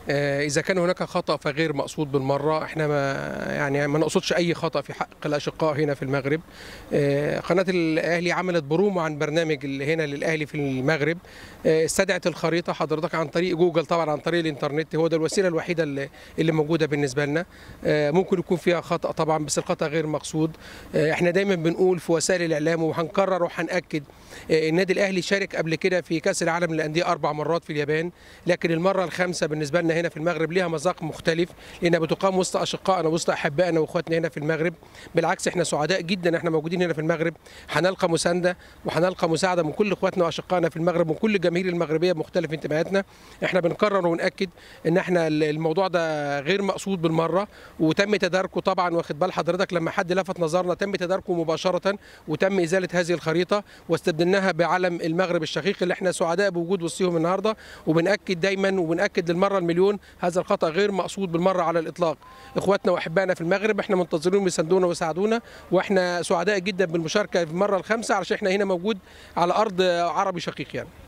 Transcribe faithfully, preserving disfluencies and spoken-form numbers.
إذا كان هناك خطأ فغير مقصود بالمرة، احنا ما يعني ما نقصدش أي خطأ في حق الأشقاء هنا في المغرب. قناة الأهلي عملت برومو عن برنامج اللي هنا للأهلي في المغرب، استدعت الخريطة حضرتك عن طريق جوجل، طبعا عن طريق الإنترنت، هو ده الوسيلة الوحيدة اللي, اللي موجودة بالنسبة لنا. ممكن يكون فيها خطأ طبعا، بس الخطأ غير مقصود. احنا دايما بنقول في وسائل الإعلام وهنكرر وهنأكد، النادي الأهلي شارك قبل كده في كأس العالم للأندية أربع مرات في اليابان، لكن المرة الخامسة بالنسبة لنا هنا في المغرب ليها مذاق مختلف، لانها بتقام وسط اشقائنا وسط احبائنا واخواتنا هنا في المغرب. بالعكس احنا سعداء جدا احنا موجودين هنا في المغرب، هنلقى مسانده وهنلقى مساعده من كل اخواتنا واشقائنا في المغرب ومن كل الجماهير المغربيه بمختلف انتماءاتنا. احنا بنكرر ونأكد ان احنا الموضوع ده غير مقصود بالمره، وتم تداركه طبعا، واخد بال حضرتك لما حد لفت نظرنا تم تداركه مباشره، وتم ازاله هذه الخريطه واستبدلناها بعلم المغرب الشقيق اللي احنا سعداء بوجود وسطهم النهارده. وبنأكد دايما وبنأكد للمره المليون هذا الخطأ غير مقصود بالمرة على الإطلاق. إخواتنا وأحبائنا في المغرب احنا منتظرين يساندونا ويساعدونا، واحنا سعداء جدا بالمشاركة في المرة الخامسة، علشان احنا هنا موجود على أرض عربي شقيق يعني.